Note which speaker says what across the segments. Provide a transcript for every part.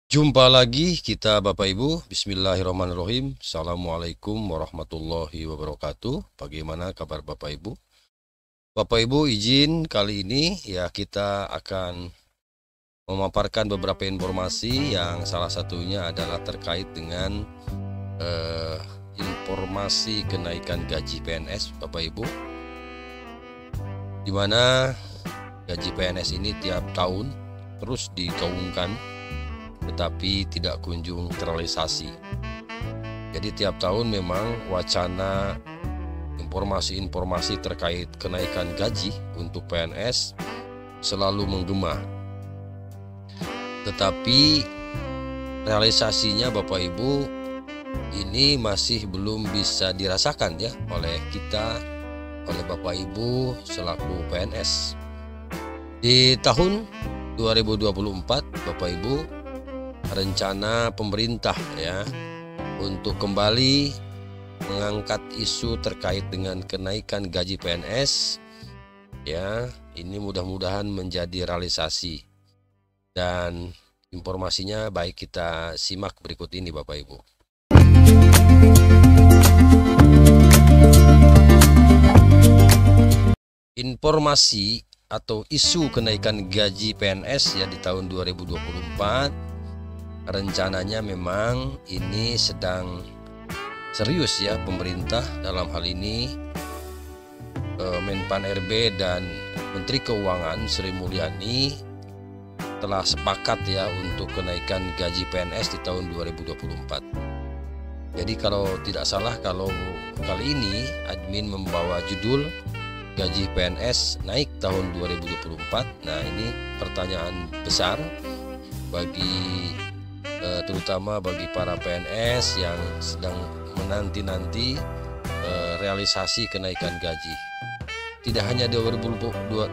Speaker 1: Jumpa lagi kita Bapak Ibu. Bismillahirrahmanirrahim. Assalamualaikum warahmatullahi wabarakatuh. Bagaimana kabar Bapak Ibu? Bapak Ibu izin kali ini ya kita akan memaparkan beberapa informasi yang salah satunya adalah terkait dengan informasi kenaikan gaji PNS Bapak Ibu, di mana gaji PNS ini tiap tahun terus digaungkan tetapi tidak kunjung terrealisasi. Jadi tiap tahun memang wacana informasi-informasi terkait kenaikan gaji untuk PNS selalu menggema. Tetapi realisasinya Bapak Ibu ini masih belum bisa dirasakan ya oleh kita, oleh Bapak Ibu selaku PNS. Di tahun 2024 Bapak Ibu, rencana pemerintah ya untuk kembali mengangkat isu terkait dengan kenaikan gaji PNS ya, ini mudah-mudahan menjadi realisasi. Dan informasinya baik kita simak berikut ini Bapak Ibu. Informasi atau isu kenaikan gaji PNS ya di tahun 2024, rencananya memang ini sedang serius ya pemerintah, dalam hal ini Menpan RB dan Menteri Keuangan Sri Mulyani telah sepakat ya untuk kenaikan gaji PNS di tahun 2024. Jadi kalau tidak salah, kalau kali ini admin membawa judul gaji PNS naik tahun 2024. Nah, ini pertanyaan besar bagi terutama bagi para PNS yang sedang menanti-nanti realisasi kenaikan gaji. Tidak hanya 2024,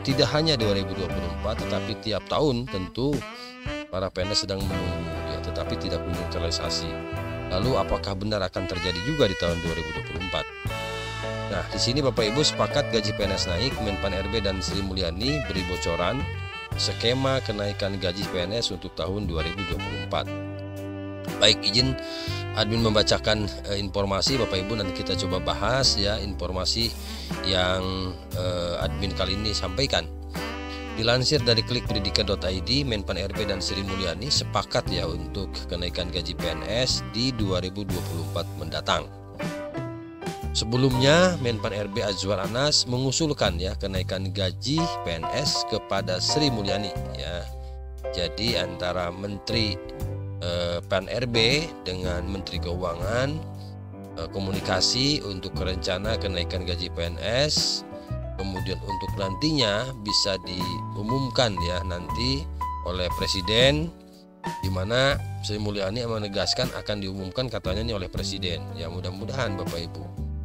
Speaker 1: tetapi tiap tahun tentu para PNS sedang menunggu ya, tetapi tidak kunjung terrealisasi. Lalu apakah benar akan terjadi juga di tahun 2024? Nah, di sini Bapak Ibu sepakat gaji PNS naik. Menpan RB dan Sri Mulyani beri bocoran skema kenaikan gaji PNS untuk tahun 2024. Baik, izin admin membacakan informasi Bapak Ibu, nanti kita coba bahas ya informasi yang admin kali ini sampaikan. Dilansir dari klikpendidikan.id, Menpan RB dan Sri Mulyani sepakat ya untuk kenaikan gaji PNS di 2024 mendatang. Sebelumnya Menpan RB Azwar Anas mengusulkan ya kenaikan gaji PNS kepada Sri Mulyani ya. Jadi antara Menteri PAN RB dengan Menteri Keuangan komunikasi untuk rencana kenaikan gaji PNS, kemudian untuk nantinya bisa diumumkan ya nanti oleh Presiden, di mana Sri Mulyani menegaskan akan diumumkan katanya nih oleh Presiden. Ya mudah-mudahan Bapak Ibu.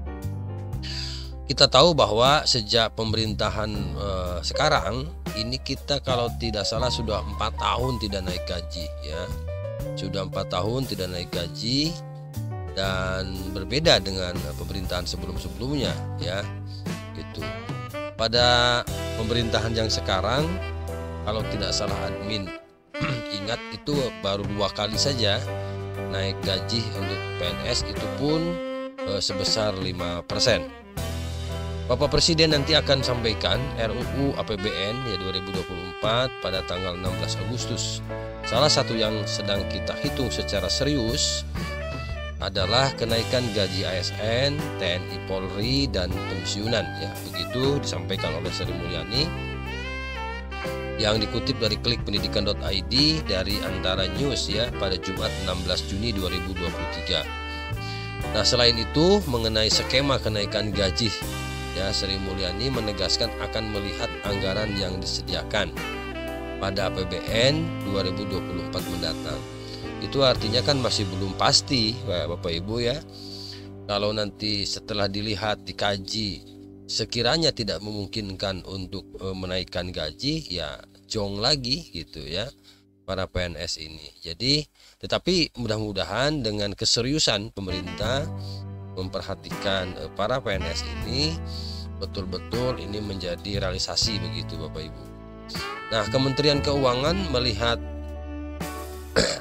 Speaker 1: Kita tahu bahwa sejak pemerintahan sekarang ini kita kalau tidak salah sudah 4 tahun tidak naik gaji ya. Sudah 4 tahun tidak naik gaji, dan berbeda dengan pemerintahan sebelum-sebelumnya ya gitu. Pada pemerintahan yang sekarang kalau tidak salah admin ingat itu baru 2 kali saja naik gaji untuk PNS, itu pun sebesar 5%. Bapak Presiden nanti akan sampaikan RUU APBN ya 2024 pada tanggal 16 Agustus. Salah satu yang sedang kita hitung secara serius adalah kenaikan gaji ASN, TNI Polri, dan pensiunan ya. Begitu disampaikan oleh Sri Mulyani yang dikutip dari klikpendidikan.id dari Antara News ya pada Jumat 16 Juni 2023. Nah, selain itu mengenai skema kenaikan gaji ya, Sri Mulyani menegaskan akan melihat anggaran yang disediakan pada APBN 2024 mendatang. Itu artinya kan masih belum pasti Bapak Ibu ya. Kalau nanti setelah dilihat, dikaji, sekiranya tidak memungkinkan untuk menaikkan gaji, ya jong lagi gitu ya para PNS ini. Jadi tetapi mudah-mudahan dengan keseriusan pemerintah memperhatikan para PNS ini, betul-betul ini menjadi realisasi begitu Bapak Ibu. Nah, Kementerian Keuangan melihat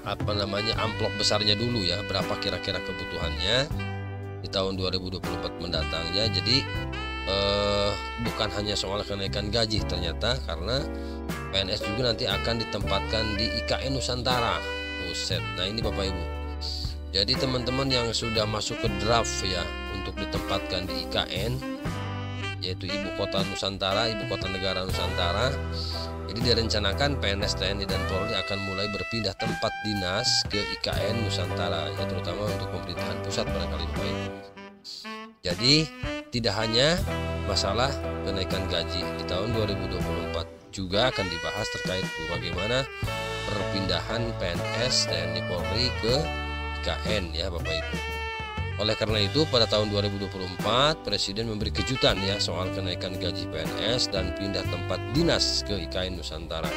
Speaker 1: amplop besarnya dulu ya, berapa kira-kira kebutuhannya di tahun 2024 mendatangnya. Jadi bukan hanya soal kenaikan gaji ternyata, karena PNS juga nanti akan ditempatkan di IKN Nusantara. Buset. Nah, ini Bapak Ibu. Jadi teman-teman yang sudah masuk ke draft ya untuk ditempatkan di IKN, yaitu Ibu Kota Nusantara, Ibu Kota Negara Nusantara. Jadi direncanakan PNS, TNI, dan Polri akan mulai berpindah tempat dinas ke IKN Nusantara, ya terutama untuk pemerintahan pusat barangkali Bapak Ibu. Jadi tidak hanya masalah kenaikan gaji di tahun 2024, juga akan dibahas terkait bagaimana perpindahan PNS, TNI, Polri ke IKN ya Bapak Ibu. Oleh karena itu pada tahun 2024 Presiden memberi kejutan ya soal kenaikan gaji PNS dan pindah tempat dinas ke IKN Nusantara.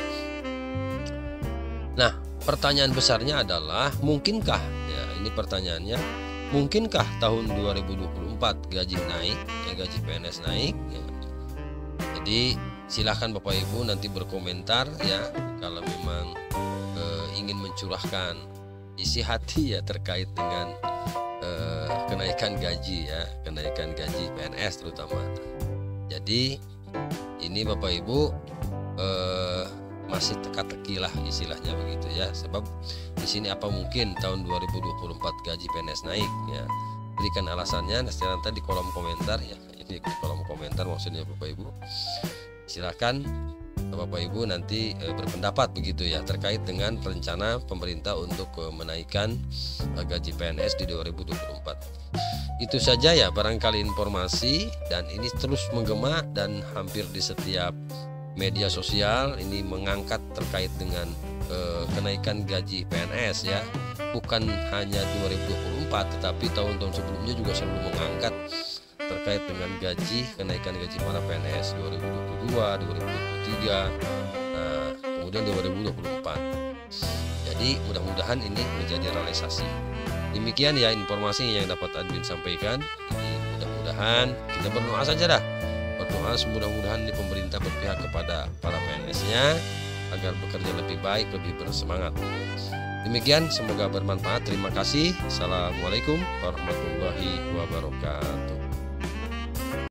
Speaker 1: Nah, pertanyaan besarnya adalah mungkinkah ya, ini pertanyaannya, mungkinkah tahun 2024 gaji naik ya, gaji PNS naik ya. Jadi silahkan Bapak Ibu nanti berkomentar ya kalau memang ingin mencurahkan isi hati ya terkait dengan kenaikan gaji ya, kenaikan gaji PNS terutama. Jadi ini Bapak Ibu masih teka-teki lah istilahnya begitu ya, sebab di sini apa mungkin tahun 2024 gaji PNS naik ya. Berikan alasannya nanti di kolom komentar ya, ini di kolom komentar maksudnya Bapak Ibu. Silakan Bapak Ibu nanti berpendapat begitu ya terkait dengan rencana pemerintah untuk menaikkan gaji PNS di 2024. Itu saja ya barangkali informasi, dan ini terus menggema dan hampir di setiap media sosial ini mengangkat terkait dengan kenaikan gaji PNS ya. Bukan hanya 2024 tetapi tahun-tahun sebelumnya juga selalu mengangkat terkait dengan gaji, kenaikan gaji para PNS 2022, 2023, nah kemudian 2024. Jadi mudah-mudahan ini menjadi realisasi. Demikian ya informasi yang dapat admin sampaikan. Ini mudah-mudahan kita berdoa saja dah. Berdoa semudah-mudahan di pemerintah berpihak kepada para PNS-nya agar bekerja lebih baik, lebih bersemangat. Demikian, semoga bermanfaat. Terima kasih. Assalamualaikum warahmatullahi wabarakatuh.